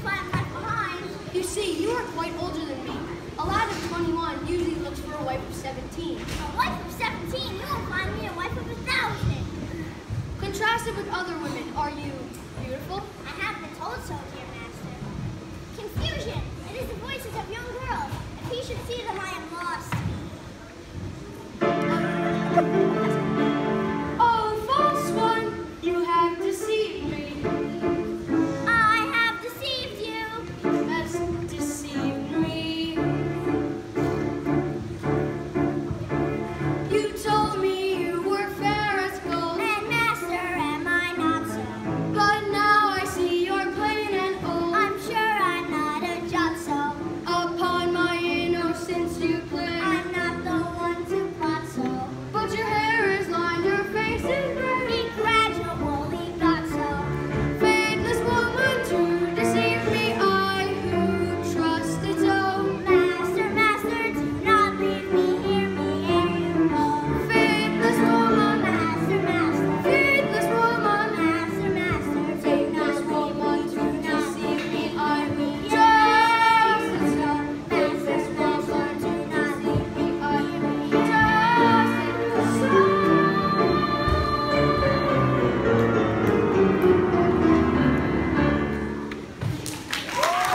if I'm left behind. You see, you are quite older than me. A lad of 21 usually looks for a wife of 17. A wife of 17? You will find me a wife of 1,000. Contrasted with other women, are you